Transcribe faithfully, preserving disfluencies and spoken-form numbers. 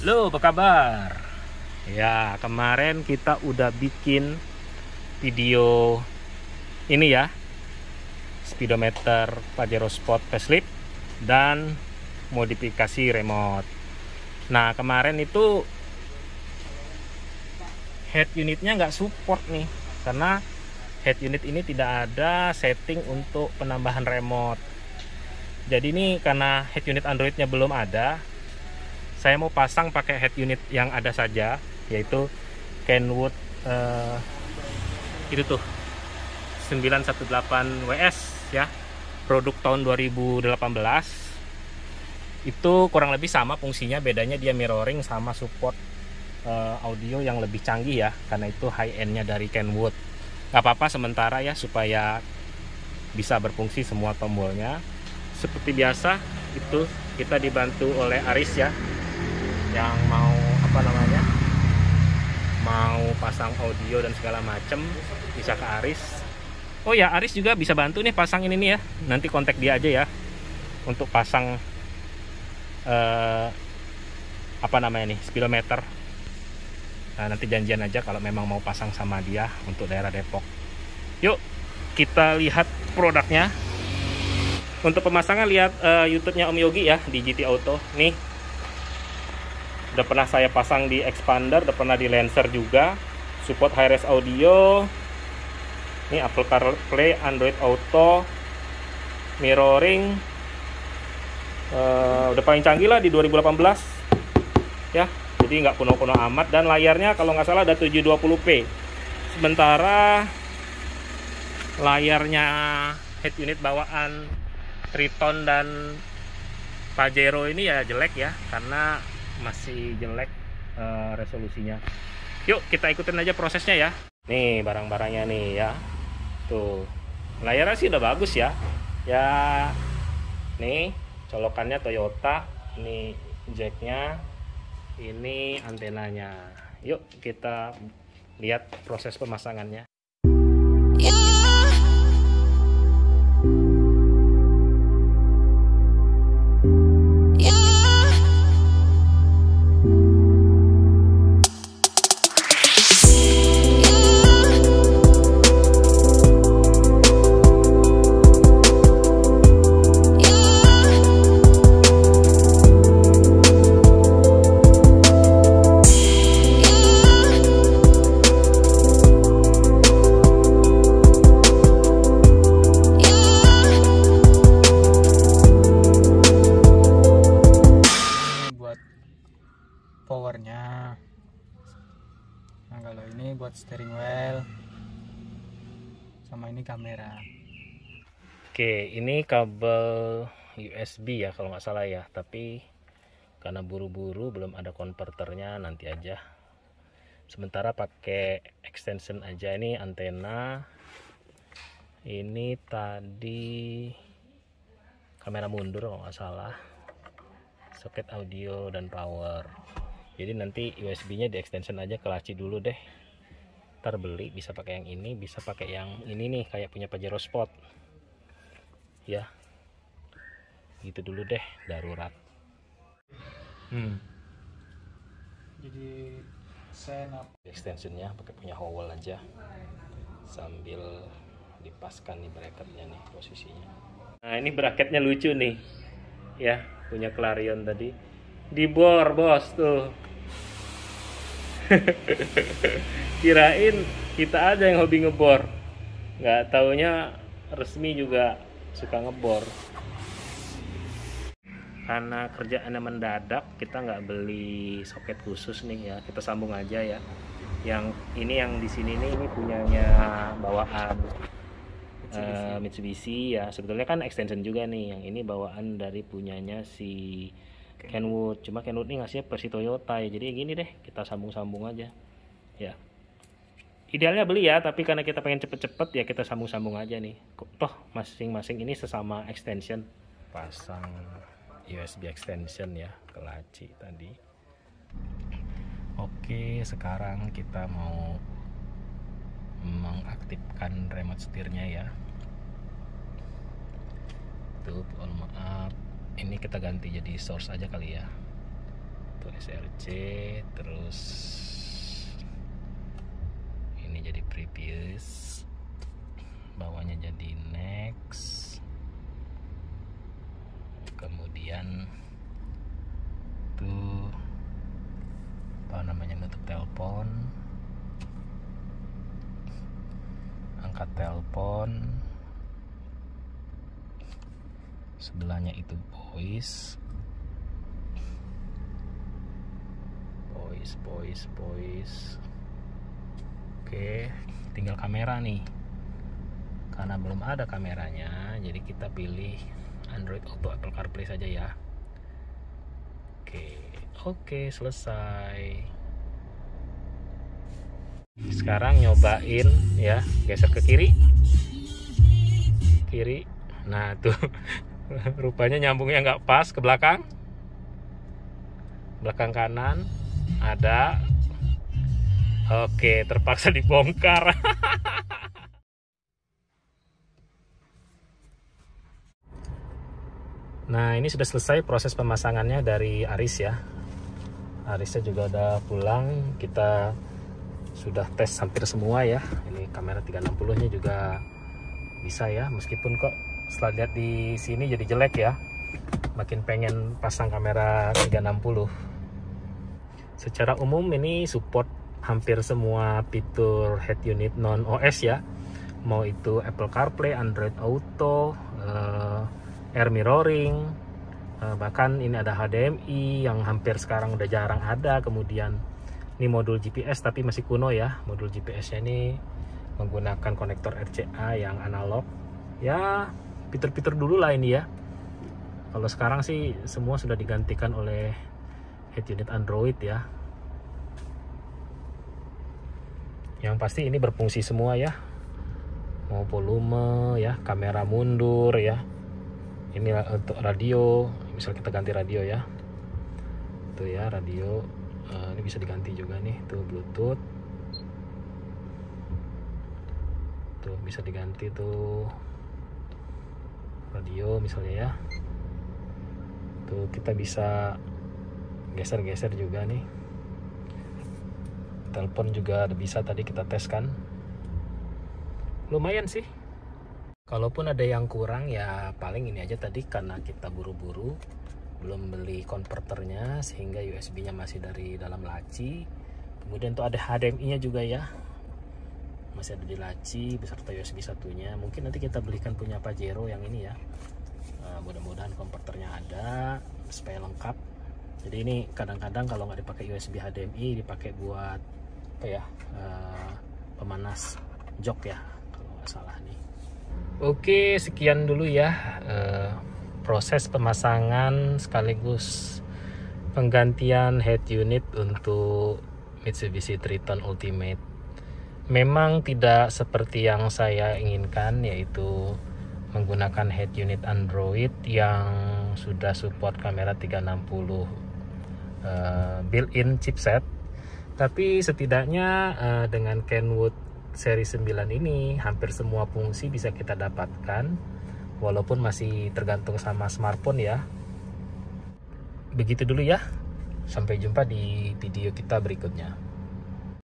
Halo, apa kabar? Ya, kemarin kita udah bikin video ini ya, speedometer Pajero Sport facelift dan modifikasi remote. Nah, kemarin itu head unitnya nggak support nih, karena head unit ini tidak ada setting untuk penambahan remote. Jadi ini karena head unit Androidnya belum ada, saya mau pasang pakai head unit yang ada saja, yaitu Kenwood uh, itu tuh sembilan satu delapan W S ya, produk tahun dua ribu delapan belas. Itu kurang lebih sama fungsinya, bedanya dia mirroring sama support uh, audio yang lebih canggih ya, karena itu high end-nya dari Kenwood. Gak apa-apa sementara ya, supaya bisa berfungsi semua tombolnya. Seperti biasa itu kita dibantu oleh Aris ya, yang mau apa namanya mau pasang audio dan segala macem, bisa ke Aris. Oh ya, Aris juga bisa bantu nih pasang ini nih ya, nanti kontak dia aja ya untuk pasang eh, apa namanya nih, speedometer. Nah, nanti janjian aja kalau memang mau pasang sama dia untuk daerah Depok. Yuk kita lihat produknya. Untuk pemasangan lihat uh, YouTube-nya Om Yogi ya di G T Auto nih. Udah pernah saya pasang di expander, udah pernah di Lancer juga. Support high-res audio. Ini Apple CarPlay, Android Auto, mirroring. Uh, udah paling canggih lah di dua ribu delapan belas. Ya, jadi nggak kuno-kuno amat. Dan layarnya kalau nggak salah ada tujuh dua puluh p. Sementara layarnya head unit bawaan Triton dan Pajero ini ya jelek ya, karena masih jelek uh, resolusinya. Yuk kita ikutin aja prosesnya ya. Nih barang-barangnya nih ya. Tuh, layarnya sih udah bagus ya. Ya, nih colokannya Toyota. Ini jacknya, ini antenanya. Yuk kita lihat proses pemasangannya. Powernya. Nah, kalau ini buat steering wheel, sama ini kamera. Oke, ini kabel U S B ya kalau nggak salah ya, tapi karena buru-buru belum ada konverternya, nanti aja. Sementara pakai extension aja. Ini antena, ini tadi kamera mundur kalau nggak salah, soket audio dan power. Jadi nanti U S B-nya di extension aja ke laci dulu deh. Ntar beli bisa pakai yang ini, bisa pakai yang ini nih, kayak punya Pajero Sport. Ya, gitu dulu deh, darurat. Hmm. Jadi senap Extensionnya pakai punya Howell aja, sambil dipaskan nih bracketnya nih posisinya. Nah ini bracketnya lucu nih, ya punya Clarion tadi. Dibor bos tuh. Kirain kita aja yang hobi ngebor, nggak taunya resmi juga suka ngebor. Karena kerjaannya mendadak, kita nggak beli soket khusus nih ya, kita sambung aja ya. Yang ini yang di sini nih, ini punyanya bawaan Mitsubishi. Uh, Mitsubishi ya, sebetulnya kan extension juga nih. Yang ini bawaan dari punyanya si Kenwood, cuma Kenwood ini ngasihnya versi Toyota ya, jadi gini deh, kita sambung-sambung aja ya. Idealnya beli ya, tapi karena kita pengen cepet-cepet ya kita sambung-sambung aja nih. Toh masing-masing ini sesama extension. Pasang U S B extension ya ke laci tadi. Oke, sekarang kita mau mengaktifkan remote setirnya ya. Tuh, mohon maaf, ini kita ganti jadi source aja kali ya. Tuh S R C, terus ini jadi previous, bawahnya jadi next, kemudian tuh apa namanya, nutup telepon, angkat telepon, sebelahnya itu voice, voice, voice, voice. Oke, tinggal kamera nih. Karena belum ada kameranya, jadi kita pilih Android Auto Apple CarPlay saja ya. Oke, oke, selesai. Sekarang nyobain ya, geser ke kiri. Kiri. Nah, tuh. Rupanya nyambungnya nggak pas ke belakang. Belakang kanan ada. Oke, terpaksa dibongkar. Nah, ini sudah selesai proses pemasangannya dari Aris ya. Arisnya juga udah pulang. Kita sudah tes hampir semua ya. Ini kamera tiga enam puluh nya juga bisa ya, meskipun kok setelah lihat di sini jadi jelek ya. Makin pengen pasang kamera tiga enam puluh. Secara umum ini support hampir semua fitur head unit non O S ya. Mau itu Apple CarPlay, Android Auto, uh, air mirroring, uh, bahkan ini ada H D M I yang hampir sekarang udah jarang ada. Kemudian ini modul G P S tapi masih kuno ya. Modul G P S-nya ini menggunakan konektor R C A yang analog. Ya, fitur-fitur dulu lah ini ya. Kalau sekarang sih semua sudah digantikan oleh head unit Android ya. Yang pasti ini berfungsi semua ya. Mau volume ya, kamera mundur ya. Ini untuk radio, misal kita ganti radio ya. Tuh ya, radio uh, ini bisa diganti juga nih, tuh Bluetooth. Tuh bisa diganti tuh radio misalnya ya. Tuh kita bisa geser-geser juga nih. Telepon juga bisa tadi kita tes kan. Lumayan sih. Kalaupun ada yang kurang ya paling ini aja tadi, karena kita buru-buru belum beli konverternya sehingga U S B-nya masih dari dalam laci. Kemudian tuh ada H D M I-nya juga ya. Masih ada di laci beserta U S B satunya. Mungkin nanti kita belikan punya Pajero yang ini ya. Nah, mudah-mudahan konverternya ada supaya lengkap. Jadi ini kadang-kadang kalau nggak dipakai U S B H D M I dipakai buat apa ya, uh, pemanas jok ya kalau nggak salah nih. Oke, sekian dulu ya uh, proses pemasangan sekaligus penggantian head unit untuk Mitsubishi Triton Ultimate. Memang tidak seperti yang saya inginkan, yaitu menggunakan head unit Android yang sudah support kamera tiga enam puluh uh, built-in chipset. Tapi setidaknya uh, dengan Kenwood seri sembilan ini hampir semua fungsi bisa kita dapatkan, walaupun masih tergantung sama smartphone ya. Begitu dulu ya. Sampai jumpa di video kita berikutnya.